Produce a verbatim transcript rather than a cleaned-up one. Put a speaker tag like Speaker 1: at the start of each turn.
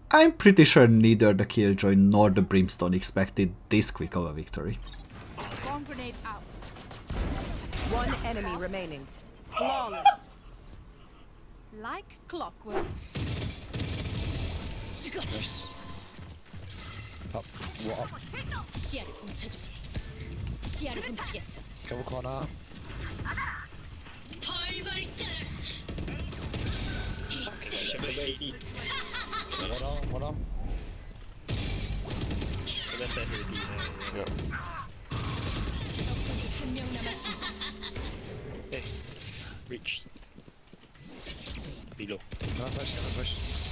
Speaker 1: I'm pretty sure neither the Killjoy nor the Brimstone expected this quick of a victory.
Speaker 2: Bomb grenade out.
Speaker 3: One enemy remaining. Flawless.
Speaker 2: Like clockwork.
Speaker 4: Nice. Up. What up? Double corner. What on? What on? Yeah.
Speaker 5: Hey, reach. Below.
Speaker 4: No push, no push.